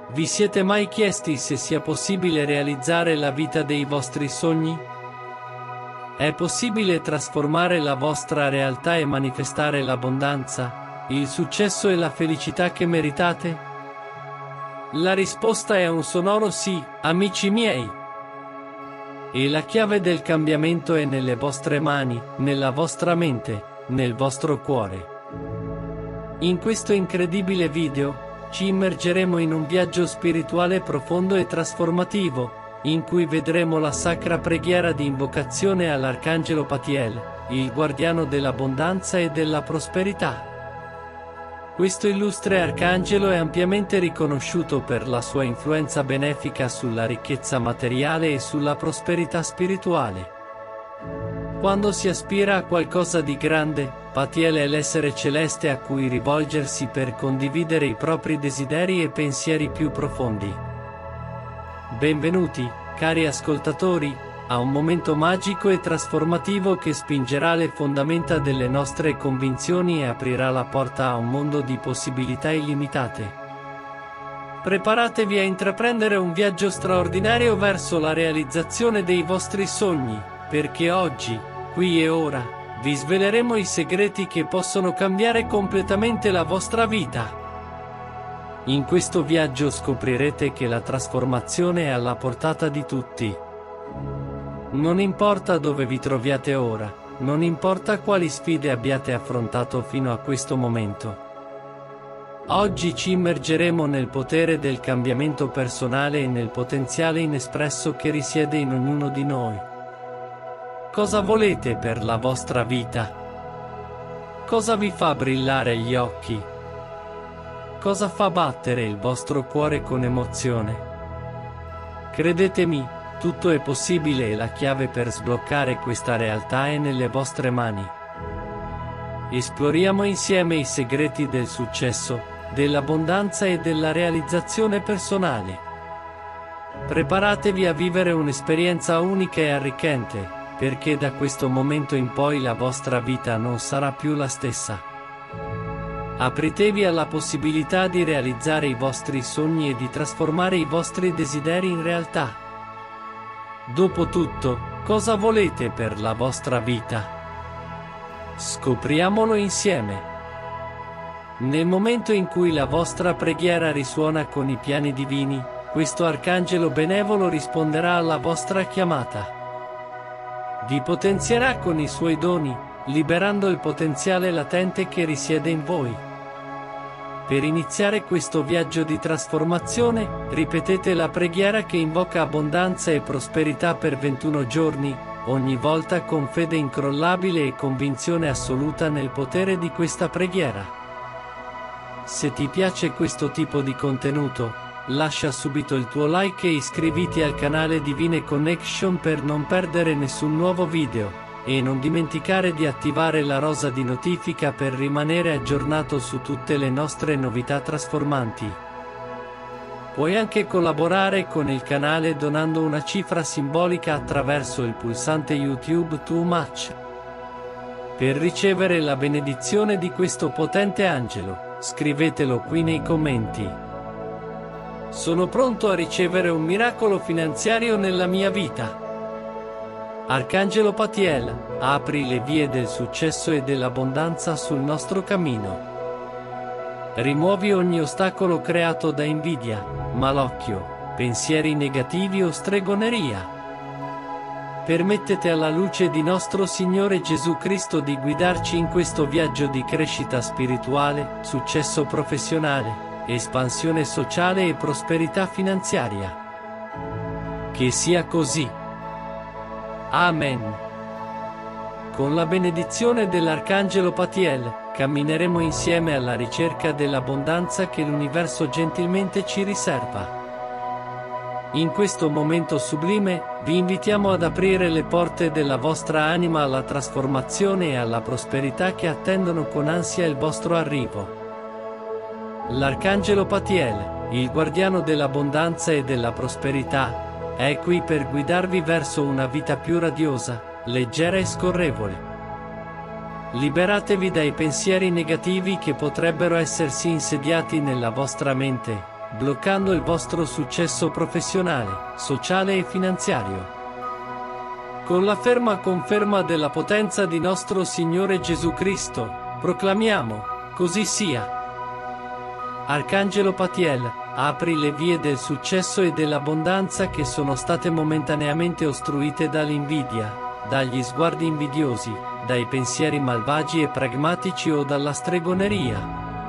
Vi siete mai chiesti se sia possibile realizzare la vita dei vostri sogni? È possibile trasformare la vostra realtà e manifestare l'abbondanza, il successo e la felicità che meritate? La risposta è un sonoro sì, amici miei. E la chiave del cambiamento è nelle vostre mani, nella vostra mente, nel vostro cuore. In questo incredibile video, ci immergeremo in un viaggio spirituale profondo e trasformativo, in cui vedremo la sacra preghiera di invocazione all'Arcangelo Patiel, il guardiano dell'abbondanza e della prosperità. Questo illustre arcangelo è ampiamente riconosciuto per la sua influenza benefica sulla ricchezza materiale e sulla prosperità spirituale. Quando si aspira a qualcosa di grande, Patiel è l'essere celeste a cui rivolgersi per condividere i propri desideri e pensieri più profondi. Benvenuti, cari ascoltatori, a un momento magico e trasformativo che spingerà le fondamenta delle nostre convinzioni e aprirà la porta a un mondo di possibilità illimitate. Preparatevi a intraprendere un viaggio straordinario verso la realizzazione dei vostri sogni, perché oggi, qui e ora, vi sveleremo i segreti che possono cambiare completamente la vostra vita. In questo viaggio scoprirete che la trasformazione è alla portata di tutti. Non importa dove vi troviate ora, non importa quali sfide abbiate affrontato fino a questo momento. Oggi ci immergeremo nel potere del cambiamento personale e nel potenziale inespresso che risiede in ognuno di noi. Cosa volete per la vostra vita? Cosa vi fa brillare gli occhi? Cosa fa battere il vostro cuore con emozione? Credetemi, tutto è possibile e la chiave per sbloccare questa realtà è nelle vostre mani. Esploriamo insieme i segreti del successo, dell'abbondanza e della realizzazione personale. Preparatevi a vivere un'esperienza unica e arricchente, perché da questo momento in poi la vostra vita non sarà più la stessa. Apritevi alla possibilità di realizzare i vostri sogni e di trasformare i vostri desideri in realtà. Dopotutto, cosa volete per la vostra vita? Scopriamolo insieme. Nel momento in cui la vostra preghiera risuona con i piani divini, questo arcangelo benevolo risponderà alla vostra chiamata. Vi potenzierà con i suoi doni, liberando il potenziale latente che risiede in voi. Per iniziare questo viaggio di trasformazione, ripetete la preghiera che invoca abbondanza e prosperità per 21 giorni, ogni volta con fede incrollabile e convinzione assoluta nel potere di questa preghiera. Se ti piace questo tipo di contenuto, lascia subito il tuo like e iscriviti al canale Divine Connection per non perdere nessun nuovo video. E non dimenticare di attivare la rosa di notifica per rimanere aggiornato su tutte le nostre novità trasformanti. Puoi anche collaborare con il canale donando una cifra simbolica attraverso il pulsante YouTube Too Much. Per ricevere la benedizione di questo potente angelo, scrivetelo qui nei commenti. Sono pronto a ricevere un miracolo finanziario nella mia vita. Arcangelo Patiel, apri le vie del successo e dell'abbondanza sul nostro cammino. Rimuovi ogni ostacolo creato da invidia, malocchio, pensieri negativi o stregoneria. Permettete alla luce di nostro Signore Gesù Cristo di guidarci in questo viaggio di crescita spirituale, successo professionale, espansione sociale e prosperità finanziaria. Che sia così. Amen. Con la benedizione dell'Arcangelo Patiel, cammineremo insieme alla ricerca dell'abbondanza che l'universo gentilmente ci riserva. In questo momento sublime, vi invitiamo ad aprire le porte della vostra anima alla trasformazione e alla prosperità che attendono con ansia il vostro arrivo. L'Arcangelo Patiel, il guardiano dell'abbondanza e della prosperità, è qui per guidarvi verso una vita più radiosa, leggera e scorrevole. Liberatevi dai pensieri negativi che potrebbero essersi insediati nella vostra mente, bloccando il vostro successo professionale, sociale e finanziario. Con la ferma conferma della potenza di nostro Signore Gesù Cristo, proclamiamo, così sia. Arcangelo Patiel, apri le vie del successo e dell'abbondanza che sono state momentaneamente ostruite dall'invidia, dagli sguardi invidiosi, dai pensieri malvagi e pragmatici o dalla stregoneria.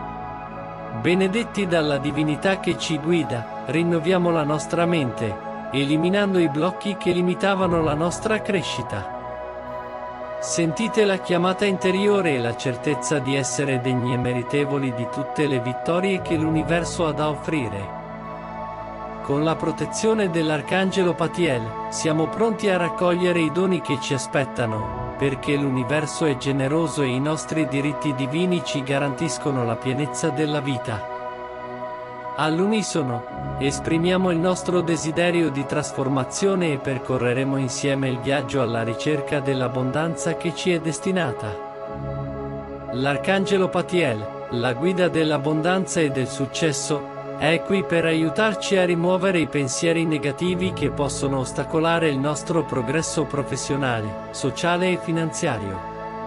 Benedetti dalla divinità che ci guida, rinnoviamo la nostra mente, eliminando i blocchi che limitavano la nostra crescita. Sentite la chiamata interiore e la certezza di essere degni e meritevoli di tutte le vittorie che l'universo ha da offrire. Con la protezione dell'Arcangelo Patiel, siamo pronti a raccogliere i doni che ci aspettano, perché l'universo è generoso e i nostri diritti divini ci garantiscono la pienezza della vita. All'unisono, esprimiamo il nostro desiderio di trasformazione e percorreremo insieme il viaggio alla ricerca dell'abbondanza che ci è destinata. L'Arcangelo Patiel, la guida dell'abbondanza e del successo, è qui per aiutarci a rimuovere i pensieri negativi che possono ostacolare il nostro progresso professionale, sociale e finanziario.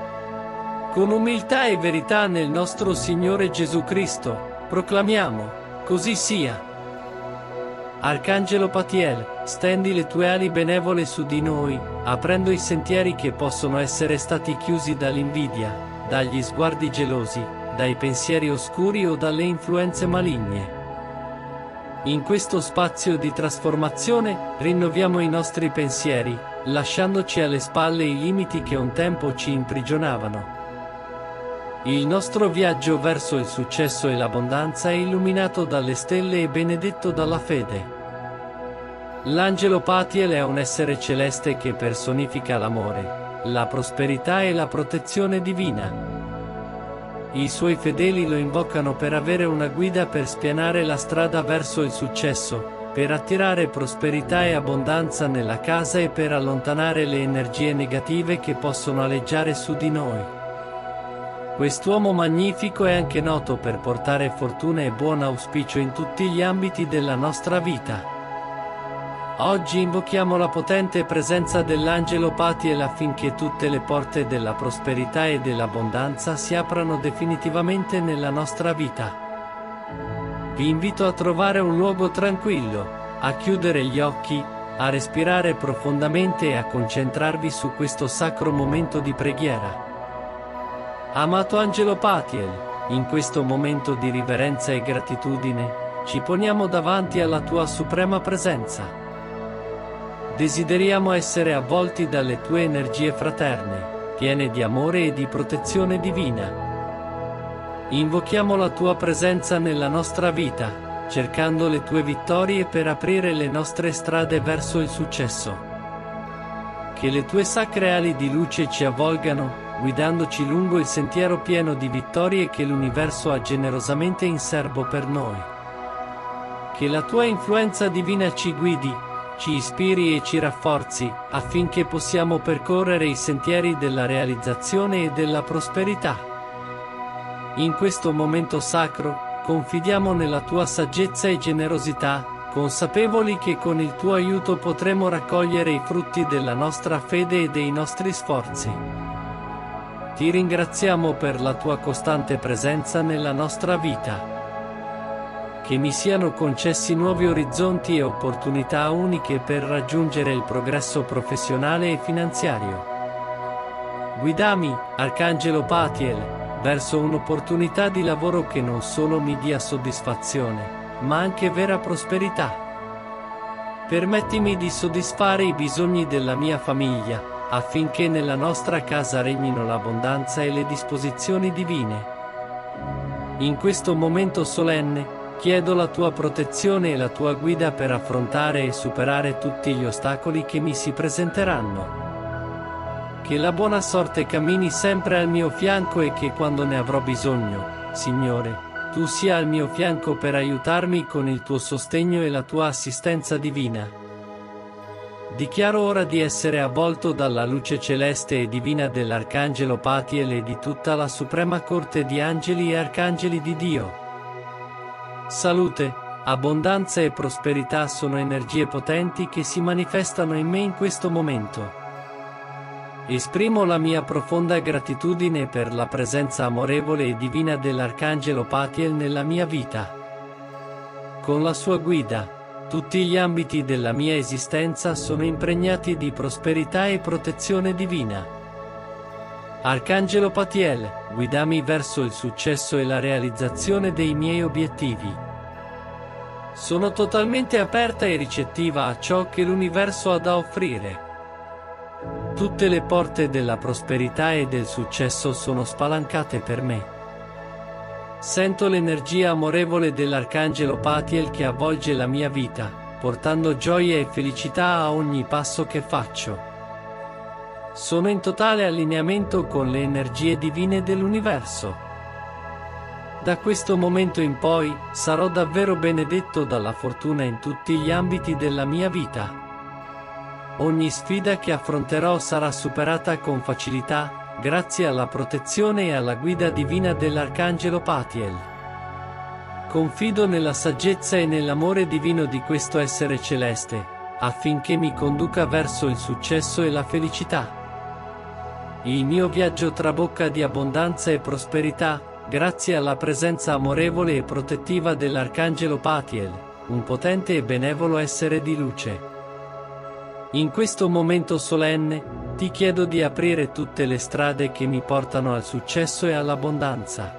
Con umiltà e verità nel nostro Signore Gesù Cristo, proclamiamo, così sia. Arcangelo Patiel, stendi le tue ali benevole su di noi, aprendo i sentieri che possono essere stati chiusi dall'invidia, dagli sguardi gelosi, dai pensieri oscuri o dalle influenze maligne. In questo spazio di trasformazione, rinnoviamo i nostri pensieri, lasciandoci alle spalle i limiti che un tempo ci imprigionavano. Il nostro viaggio verso il successo e l'abbondanza è illuminato dalle stelle e benedetto dalla fede. L'angelo Patiel è un essere celeste che personifica l'amore, la prosperità e la protezione divina. I suoi fedeli lo invocano per avere una guida per spianare la strada verso il successo, per attirare prosperità e abbondanza nella casa e per allontanare le energie negative che possono aleggiare su di noi. Quest'uomo magnifico è anche noto per portare fortuna e buon auspicio in tutti gli ambiti della nostra vita. Oggi invochiamo la potente presenza dell'angelo Patiel affinché tutte le porte della prosperità e dell'abbondanza si aprano definitivamente nella nostra vita. Vi invito a trovare un luogo tranquillo, a chiudere gli occhi, a respirare profondamente e a concentrarvi su questo sacro momento di preghiera. Amato angelo Patiel, in questo momento di riverenza e gratitudine, ci poniamo davanti alla tua suprema presenza. Desideriamo essere avvolti dalle tue energie fraterne, piene di amore e di protezione divina. Invochiamo la tua presenza nella nostra vita, cercando le tue vittorie per aprire le nostre strade verso il successo. Che le tue sacre ali di luce ci avvolgano, guidandoci lungo il sentiero pieno di vittorie che l'universo ha generosamente in serbo per noi. Che la tua influenza divina ci guidi, ci ispiri e ci rafforzi, affinché possiamo percorrere i sentieri della realizzazione e della prosperità. In questo momento sacro, confidiamo nella tua saggezza e generosità, consapevoli che con il tuo aiuto potremo raccogliere i frutti della nostra fede e dei nostri sforzi. Ti ringraziamo per la tua costante presenza nella nostra vita. Che mi siano concessi nuovi orizzonti e opportunità uniche per raggiungere il progresso professionale e finanziario. Guidami, Arcangelo Patiel, verso un'opportunità di lavoro che non solo mi dia soddisfazione, ma anche vera prosperità. Permettimi di soddisfare i bisogni della mia famiglia, affinché nella nostra casa regnino l'abbondanza e le disposizioni divine. In questo momento solenne, chiedo la tua protezione e la tua guida per affrontare e superare tutti gli ostacoli che mi si presenteranno. Che la buona sorte cammini sempre al mio fianco e che quando ne avrò bisogno, Signore, tu sia al mio fianco per aiutarmi con il tuo sostegno e la tua assistenza divina. Dichiaro ora di essere avvolto dalla luce celeste e divina dell'Arcangelo Patiel e di tutta la suprema corte di angeli e arcangeli di Dio. Salute, Abbondanza e prosperità sono energie potenti che si manifestano in me in questo momento. Esprimo la mia profonda gratitudine per la presenza amorevole e divina dell'Arcangelo Patiel nella mia vita. Con la sua guida, tutti gli ambiti della mia esistenza sono impregnati di prosperità e protezione divina. Arcangelo Patiel, guidami verso il successo e la realizzazione dei miei obiettivi. Sono totalmente aperta e ricettiva a ciò che l'universo ha da offrire. Tutte le porte della prosperità e del successo sono spalancate per me. Sento l'energia amorevole dell'Arcangelo Patiel che avvolge la mia vita, portando gioia e felicità a ogni passo che faccio. Sono in totale allineamento con le energie divine dell'universo. Da questo momento in poi, sarò davvero benedetto dalla fortuna in tutti gli ambiti della mia vita. Ogni sfida che affronterò sarà superata con facilità, grazie alla protezione e alla guida divina dell'Arcangelo Patiel. Confido nella saggezza e nell'amore divino di questo essere celeste, affinché mi conduca verso il successo e la felicità. Il mio viaggio trabocca di abbondanza e prosperità, grazie alla presenza amorevole e protettiva dell'Arcangelo Patiel, un potente e benevolo essere di luce. In questo momento solenne, ti chiedo di aprire tutte le strade che mi portano al successo e all'abbondanza.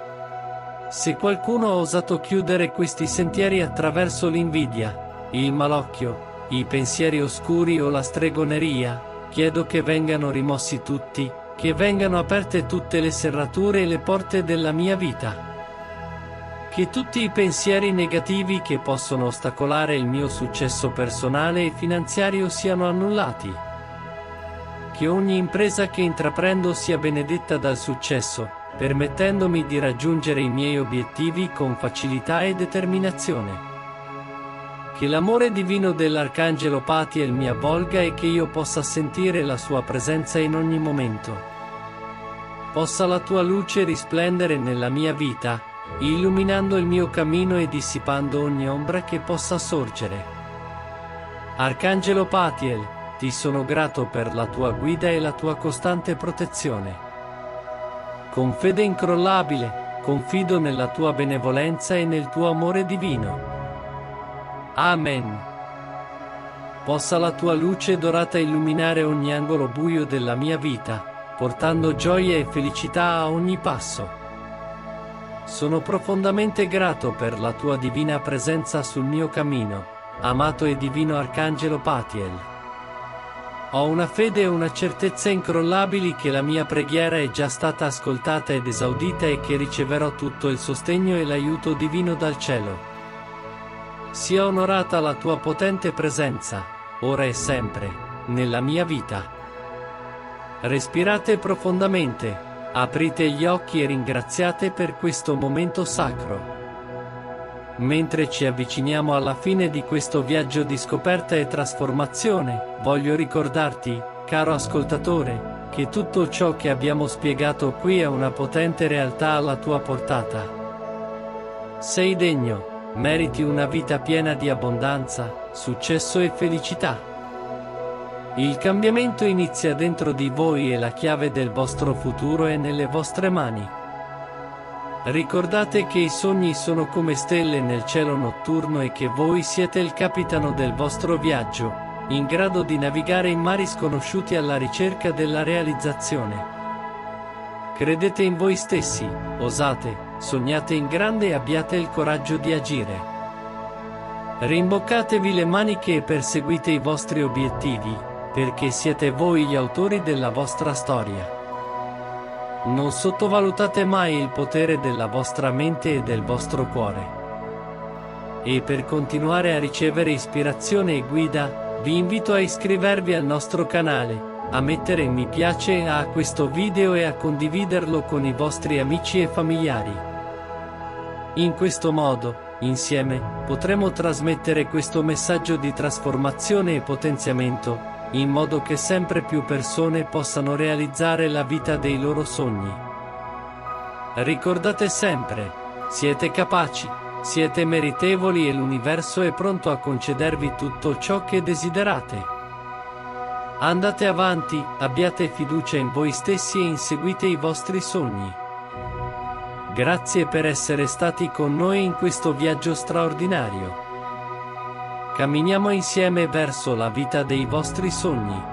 Se qualcuno ha osato chiudere questi sentieri attraverso l'invidia, il malocchio, i pensieri oscuri o la stregoneria, chiedo che vengano rimossi tutti, che vengano aperte tutte le serrature e le porte della mia vita. Che tutti i pensieri negativi che possono ostacolare il mio successo personale e finanziario siano annullati. Che ogni impresa che intraprendo sia benedetta dal successo, permettendomi di raggiungere i miei obiettivi con facilità e determinazione. Che l'amore divino dell'Arcangelo Patiel mi avvolga e che io possa sentire la sua presenza in ogni momento. Possa la tua luce risplendere nella mia vita, illuminando il mio cammino e dissipando ogni ombra che possa sorgere. Arcangelo Patiel, ti sono grato per la tua guida e la tua costante protezione. Con fede incrollabile, confido nella tua benevolenza e nel tuo amore divino. Amen. Possa la tua luce dorata illuminare ogni angolo buio della mia vita, portando gioia e felicità a ogni passo. Sono profondamente grato per la tua divina presenza sul mio cammino, amato e divino Arcangelo Patiel. Ho una fede e una certezza incrollabili che la mia preghiera è già stata ascoltata ed esaudita e che riceverò tutto il sostegno e l'aiuto divino dal cielo. Sia onorata la tua potente presenza, ora e sempre, nella mia vita. Respirate profondamente. Aprite gli occhi e ringraziate per questo momento sacro. Mentre ci avviciniamo alla fine di questo viaggio di scoperta e trasformazione, voglio ricordarti, caro ascoltatore, che tutto ciò che abbiamo spiegato qui è una potente realtà alla tua portata. Sei degno, meriti una vita piena di abbondanza, successo e felicità. Il cambiamento inizia dentro di voi e la chiave del vostro futuro è nelle vostre mani. Ricordate che i sogni sono come stelle nel cielo notturno e che voi siete il capitano del vostro viaggio, in grado di navigare in mari sconosciuti alla ricerca della realizzazione. Credete in voi stessi, osate, sognate in grande e abbiate il coraggio di agire. Rimboccatevi le maniche e perseguite i vostri obiettivi, perché siete voi gli autori della vostra storia. Non sottovalutate mai il potere della vostra mente e del vostro cuore. E per continuare a ricevere ispirazione e guida, vi invito a iscrivervi al nostro canale, a mettere mi piace a questo video e a condividerlo con i vostri amici e familiari. In questo modo, insieme, potremo trasmettere questo messaggio di trasformazione e potenziamento, in modo che sempre più persone possano realizzare la vita dei loro sogni. Ricordate sempre, siete capaci, Siete meritevoli e l'universo è pronto a concedervi tutto ciò che desiderate. Andate avanti, abbiate fiducia in voi stessi e inseguite i vostri sogni. Grazie per essere stati con noi in questo viaggio straordinario. Camminiamo insieme verso la vita dei vostri sogni.